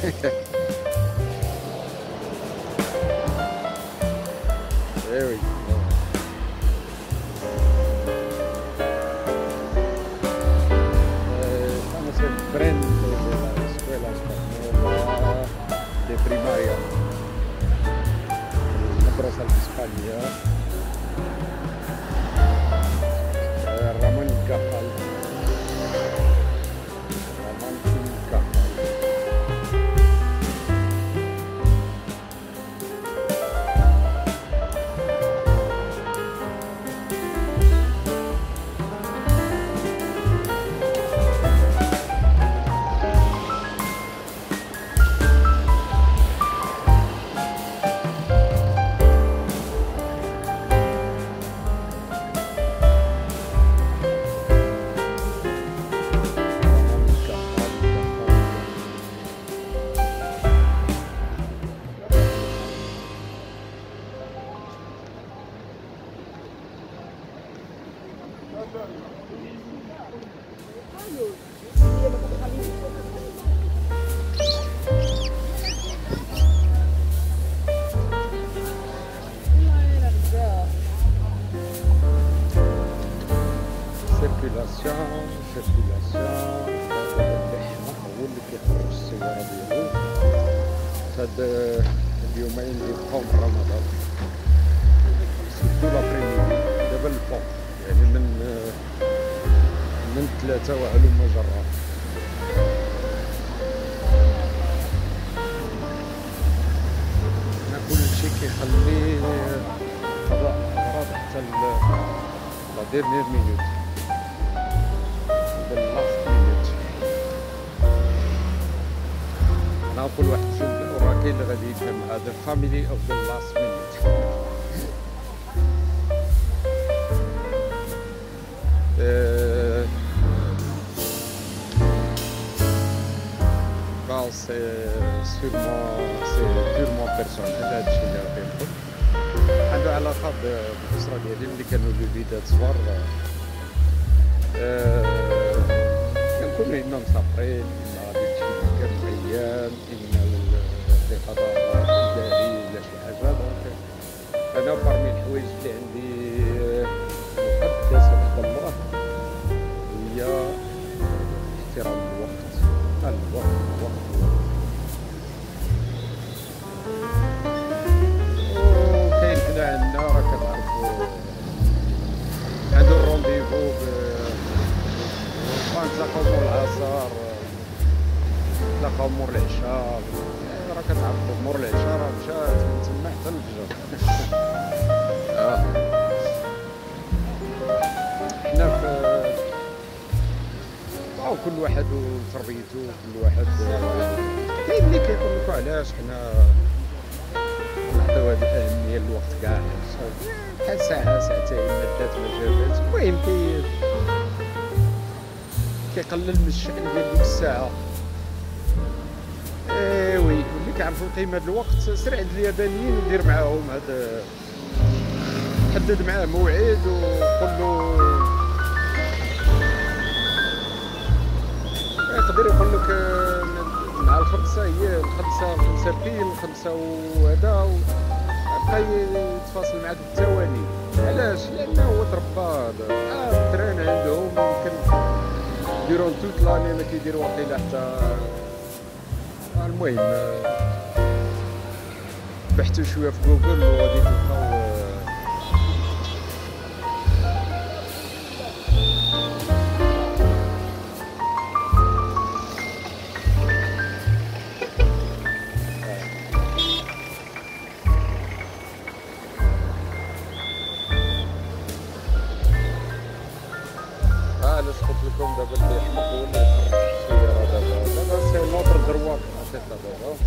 There we go. Estamos enfrente de la escuela española de primaria, Negros de España, Ramón y Cajal. سيركيلاسيون هو اللي كيخرج السيارة ديالو هاد اليومين اللي بقاو من رمضان سيرتو لابريميدي دابا الفوق يعني من 3 وهلم جرا. هنا كلشي كيخلي قضاء الأغراض حتى لا ديرنيير مينوت. أنا كل واحد شوف الراكي اللي غادي يفهم هذا فاميلي اوف ذا لاست مينوت. سي بيرمون بيرسونيل هادشي اللي غادي نقول عنده علاقة بالأسرة ديالي ملي كانوا الوليدات صغار. كنكونو إما مسافرين إما غادي نمشي كان أيام إما لقضاء إداري ولا شي حاجة. دونك أنا بارمي الحوايج اللي عندي مقدسة عند الله هي احترام الوقت. وكاين حنا عندنا راه كتعرفو عندو الرونديفو نتلاقاو مور العصر نتلاقاو مور العشاء. راه كتعرفو مور العشاء راه مشات من تما حتى الفجر. حنا كل واحد وتربيتو كل واحد كاين اللي كيقول لكم علاش حنا نعطيو هاد الأهمية للوقت كاع بحال ساعة ساعتين مدات ما جابات. المهم كيقلل من الشأن ديال ديك الساعة. وي ملي كيعرفوا قيمة الوقت سير عند اليابانيين ودير معاهم هاد حدد معاه موعد وقول له يقدر يقول لك مع الخمسة هي الخمسة بيل 5 وهذا بقى يتفاصل معاك بالثواني. علاش؟ لأنه هو تربى الدراري عندهم يمكن يديرون توت لاني ما كيديروا واقيلا حتى. المهم بحثوا شويه في جوجل وغادي تلقاو علاش قلت لكم دابا اللي يحمق هو اللي يخرج السيارة. دابا سي نوتر درواك عطيتها دابا.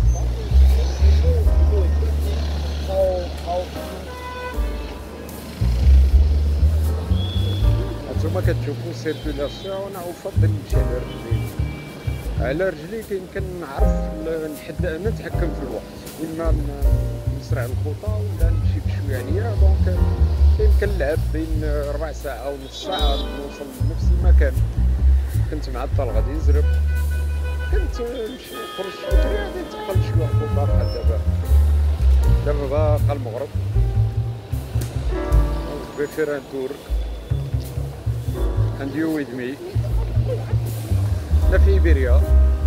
هانتوما كتشوفو سيركولاسيون. انا افضل نمشي على رجلي. على رجلي كيمكن نعرف نتحكم في الوقت، اما نسرع الخطى ولا نمشي بشويه عليا. دونك كيمكن نلعب بين ربع ساعة ونص ساعة نوصل لنفس المكان. كنت معطل غادي نزرب كنت نمشي نخرج بكري غادي نتقل شويه خطوطه بحال دابا باقا المغرب بفير ان تور and you with me. لا في إيبيريا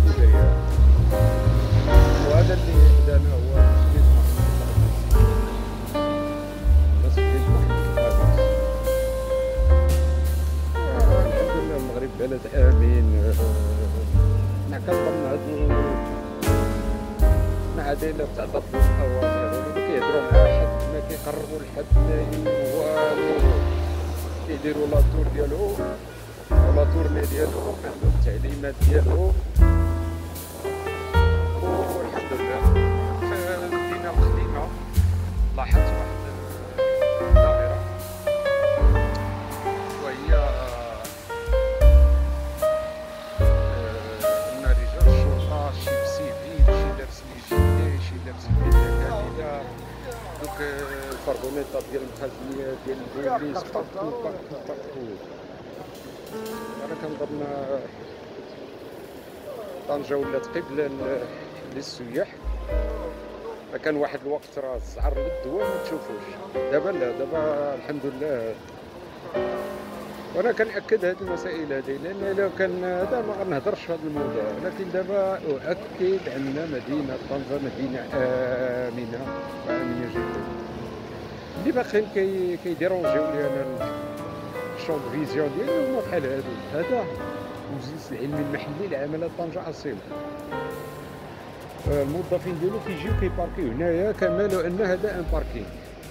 وهذا اللي حدانا هو مسجد محمد الخامس. الحمد لله المغرب بلد آمن. حنا كنظن هادو مع عديلة تاع ضرب الأوامر ما كيهضروا مع حد، ما كيقربوا لحد والو، كيديروا لاطور ديالهم ولا تورني ديالهم، عندهم التعليمات ديالهم والحمد لله. في المدينة القديمة لاحظت واحد الظاهرة وهي أن رجال الشرطة شي بسيفيل، شي لابس لي شي لابس بدلة كاملة، دوك الفرغونيطة ديال المخازنية ديال البوليس بارتو. أنا كنظن طنجة ولات قبلة للسياح. كان واحد الوقت راه الزعر للدواء ما تشوفوش، دابا لا، دابا الحمد لله. وانا كنأكد هذه المسائل هذه، لان لو كان هذا ما غنهضرش في هذا الموضوع، ولكن دابا أؤكد أن مدينة طنجة مدينة آمنة وآمنة جدا. اللي باقيين كيديرونجيو لي انا الشون فيزيون ديالي هما بحال هادو. هذا المجلس العلمي المحلي لعمالة طنجة أصيل، الموظفين ديالو كيجيو كيباركيو هنايا كمالو ان هذا ان باركينغ.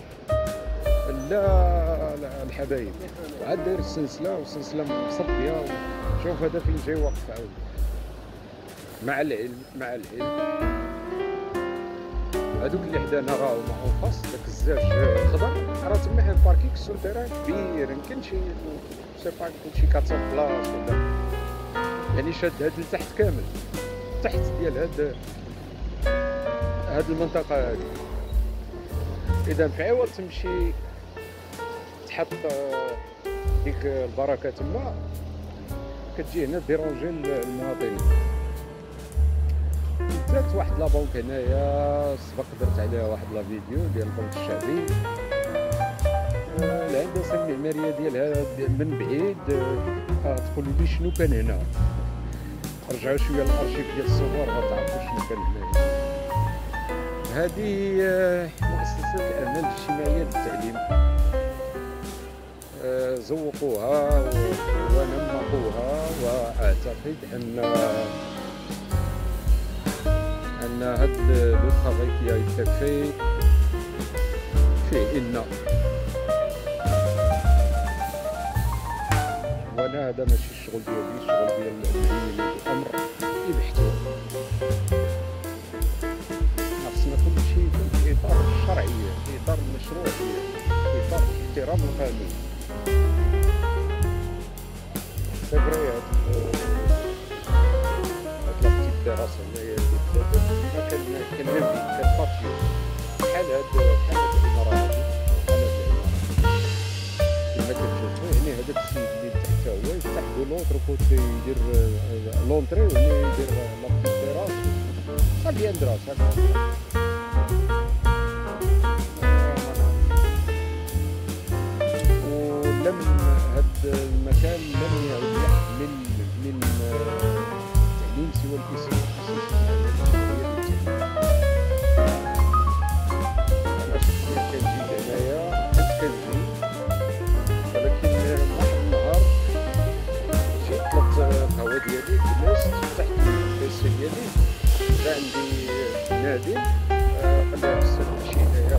لا الحبايب عاد داير السلسله والسلسله مصديه. شوف هذا فين جاي واقف عاود. مع العلم هذوك اللي حدانا راهو معهم خاص داك الزاج خضر، راه تما ان باركينغ سوتيران كبير، يمكن شي سي با شي 400 بلاص ولا يعني شاد هاد لتحت كامل، تحت ديال هاد المنطقه هادي. اذا في عوض تمشي تحط ديك البركه تما، كتجي هنا ديرونجي المواطنين. درت واحد لابونك هنايا سبق درت عليها واحد لا فيديو ديال البنك الشعبي. الهندسه المعماريه ديالها من بعيد تقولوا لي شنو كان هنا، رجعوا شويه للارشيف ديال الصور غتعرفوا شنو كان هنا. هذه مؤسسة الأمل الاجتماعية للتعليم، زوقوها ونمقوها، وأعتقد أن هاد لو طرافاي كي ايتي في فيه إن، وأنا هذا ماشي الشغل ديالي، الشغل ديال المعلمين الأمر يبحثوا. كل شيء في إطار الشرعية، في إطار المشروعية، في إطار احترام القانون. سافري هاد لابتيت تيراس هنايا ما كنبي كنباتيو بحال هاد العمارة هادي، كما كتشوفو. يعني هداك السيد اللي تحت هو يفتح دو لونتر كوتي، يدير لونتري وهنا يدير لابتيت تيراس صافي اندراس هكا. لم هذا المكان لم يعد يحمل من التعليم سوى الاسم. انا شخصيا كنجي هنايا، كنجي، ولكن واحد النهار مشيت طلبت القهوه ديالي، جلست فتحت البيسي ديالي، جا عندي نادم قال لي استاذ ماشي هنايا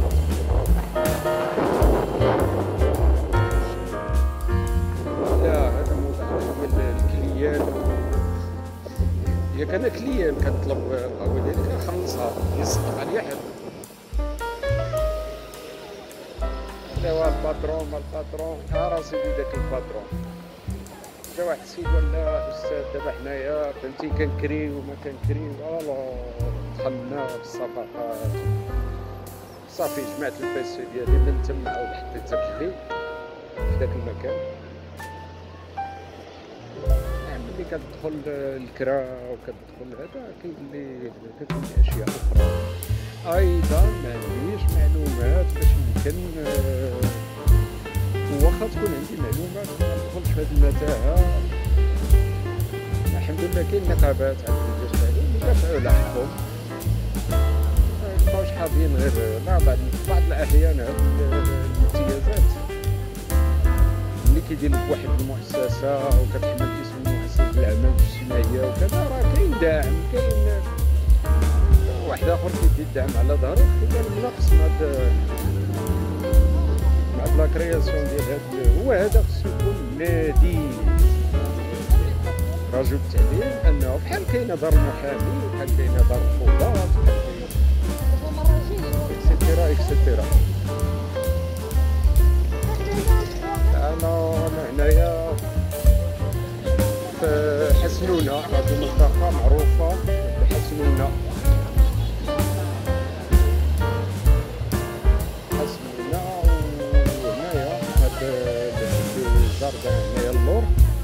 ياك. انا كليان كنطلب القهوه ديالي كنخلصها، يصدق عليا حد. ايوا الباترون راسي بداك الباترون. جا واحد السيد ولا استاذ دابا حنايا فهمتي كنكريو وما كنكريو، دخلنا في الصفقات. صافي جمعت البيسي ديالي من تما، عاود حطيت رجلي في داك المكان. نعمل ملي كتدخل الكرا وكتدخل هذا كتولي اشياء اخرى. ايضا ما عنديش معلومات باش يمكن واخا تكون عندي معلومات ما ندخلش في هذه المتاهه. الحمد لله كاين نقابات عند الجزائر اللي يدافعوا على حقهم، مابقاوش حاضرين غير بعض الاحيان هاد الامتيازات ملي كيدير لك واحد المؤسسه وكتحمل اسم مؤسسه الاعمال الاجتماعيه وكذا، راه كاين داعم، كاين واحد اخر كيدي الدعم على ظهرك، كيبان ناقص مع لا كرياسيون ديال هاد. هو هذا خصو يكون نادي رجل التعليم، انه بحال كاينه دار المحامي، بحال كاينه دار القضاة، اكسيتيرا اكسيتيرا. انا هنايا في حسنونه، هذه منطقه معروفه في حسنونه. وهنايا هاد الجاردان هنايا اللور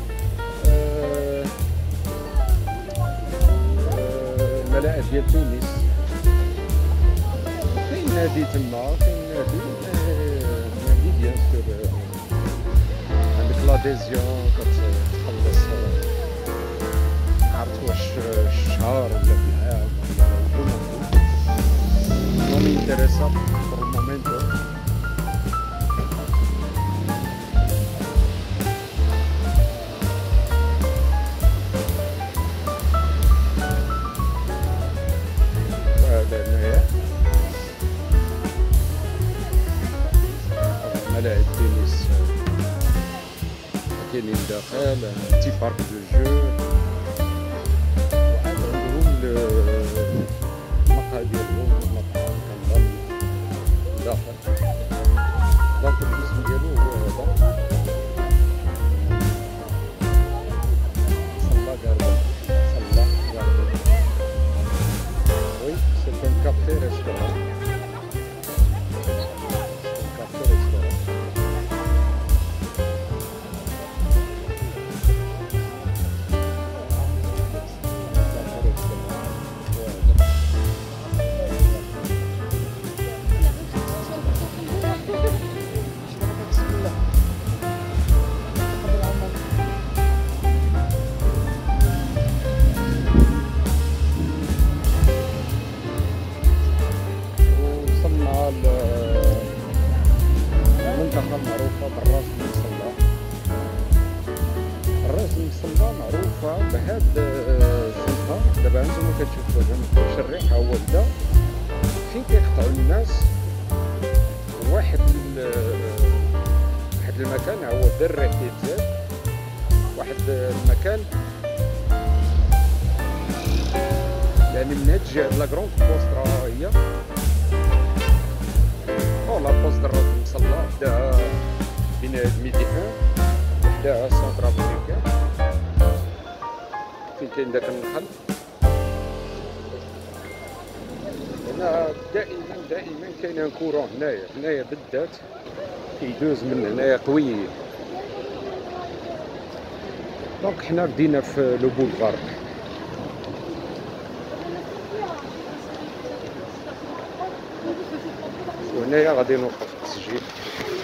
الملاعب ديال تونس، كاين نادي تما، كاين نادي بيان سور عندك لاديزيون كتخلص عرفت واش الشهر ولا بالعام ولا non mi interesa por el momento. ملاعب تنس كاينين داخل، تي بارك دو جو، وعاد عندهم المقهى ديالهم، المطعم كنظن داخل. دونك الاسم ديالو هو هذا صلا كاردن، صلا كاردن. وي سي ان كافي ريستورون. المنطقة المعروفة بالراس المصلى. الراس المصلى معروفة بهاد الزنقة، دابا هانتوما كتشوفوها مكتبش الريحة هو بدا فين كيقطعو الناس. واحد المكان هو دار الريح كيتزاد، واحد المكان يعني من هاد الجهة لا كروند بوست راه هي لا بوست الراس المصلى، بداها بناية ميديان، بداها سونتر افريكان فين كاين داك النخل. هنا دائما كاين ان كورون هنايا بالذات كيدوز من هنايا قوي. دونك حنا بدينا في لو بولفار، وهنايا غادي نوقف التسجيل.